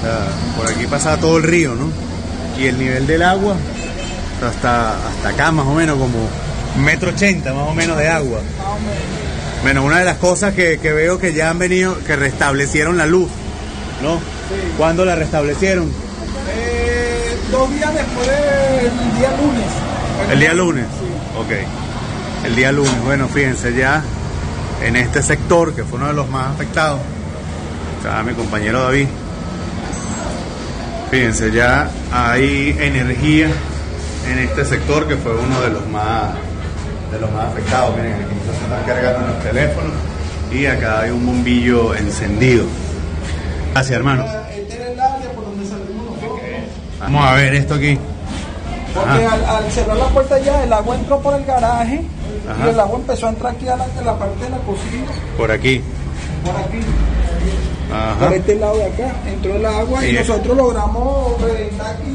O sea, por aquí pasa todo el río, ¿no? Y el nivel del agua hasta acá más o menos como 1,80 m más o menos de agua. Bueno, una de las cosas que veo que ya han venido, que restablecieron la luz, ¿no? Sí. ¿Cuándo la restablecieron? 2 días después del día lunes. ¿El día lunes? Sí. Ok. El día lunes. Bueno, fíjense ya en este sector, que fue uno de los más afectados. Está mi compañero David. Fíjense, ya hay energía en este sector, que fue uno de los más afectados. Miren, aquí se están cargando los teléfonos y acá hay un bombillo encendido. Gracias, hermano. Este era el área por donde salimos nosotros. Vamos a ver esto aquí. Porque al cerrar la puerta ya, el agua entró por el garaje. Ajá. Y el agua empezó a entrar aquí a la parte de la cocina. Por aquí. Por aquí. Ajá. Por este lado de acá. Entró el agua y nosotros logramos reventar aquí.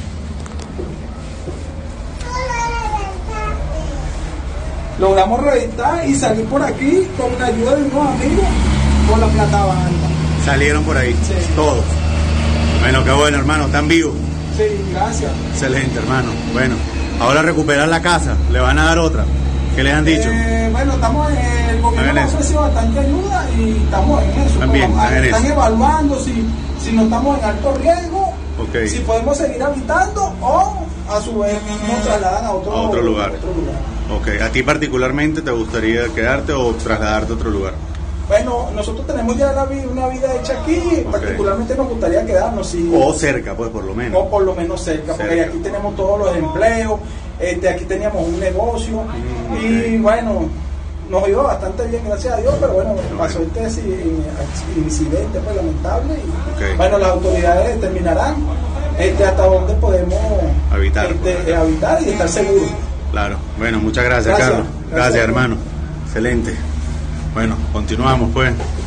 Logramos reventar y salir por aquí con la ayuda de unos amigos con la plata banda. Salieron por ahí, sí. Todos. Bueno, qué bueno, hermano, están vivos. Sí, gracias. Excelente, hermano. Bueno, ahora recuperar la casa, le van a dar otra. ¿Qué les han dicho? Bueno, estamos en el gobierno ha ofrecido bastante ayuda y estamos en eso. También, están evaluando si no estamos en alto riesgo, okay, si podemos seguir habitando o a su vez nos trasladan a otro lugar. Ok, ¿a ti particularmente te gustaría quedarte o trasladarte a otro lugar? Bueno, nosotros tenemos ya una vida hecha aquí, okay, particularmente nos gustaría quedarnos. O cerca, pues por lo menos. O por lo menos cerca, porque aquí tenemos todos los empleos, aquí teníamos un negocio, okay, y bueno, nos iba bastante bien, gracias a Dios, pero bueno, pasó este incidente pues, lamentable, y okay, bueno, las autoridades determinarán hasta dónde podemos habitar y estar seguros. Claro, bueno, muchas gracias, Carlos. Gracias, hermano. Excelente. Bueno, continuamos pues.